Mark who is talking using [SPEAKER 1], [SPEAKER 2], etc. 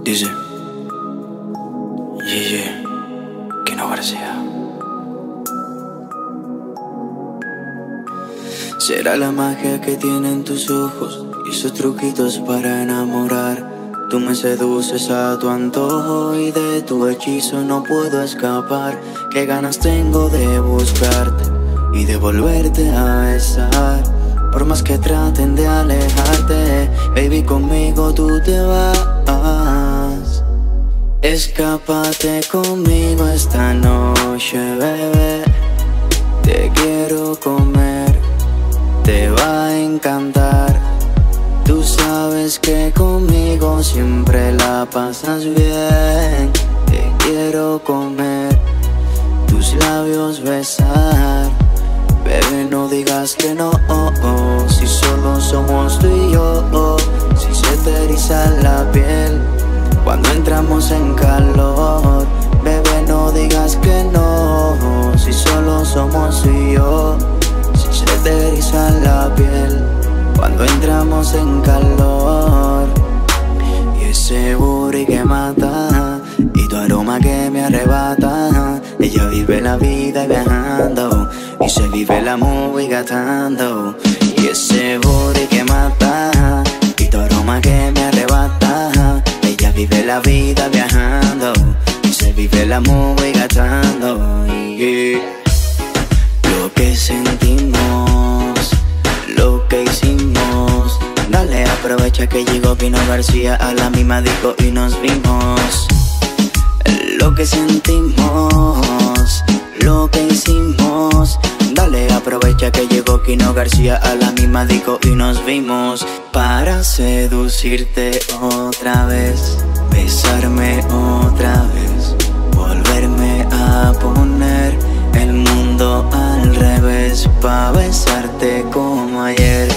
[SPEAKER 1] Dice, yeah, Kino García. Será la magia que tienen tus ojos y sus truquitos para enamorar. Tú me seduces a tu antojo y de tu hechizo no puedo escapar. Qué ganas tengo de buscarte y de volverte a besar. Por más que traten de alejarte, baby, conmigo tú te vas. Escápate conmigo esta noche, bebé. Te quiero comer, te va a encantar. Tú sabes que conmigo siempre la pasas bien. Te quiero comer, tus labios besar. Bebé, no digas que no, si solo somos tú y yo. Si se te eriza la piel cuando entramos en calor. Bebé, no digas que no, si solo somos tú y yo. Si se te eriza la piel cuando entramos en calor. Y ese booty que mata y tu aroma que me arrebata. Ella vive la vida viajando y se vive la movie gastando. Y ese booty que mata y tu aroma que me arrebata. Ella vive la vida viajando y se vive la movie gastando. Yeah. Lo que sentimos, lo que hicimos. Dale, aprovecha que llegó Kino García a la misma disco y nos vimos. Lo que sentimos, lo que hicimos. Dale, aprovecha que llegó Kino García a la misma disco y nos vimos. Para seducirte otra vez, besarme otra vez, volverme a poner el mundo al revés, pa' besarte como ayer.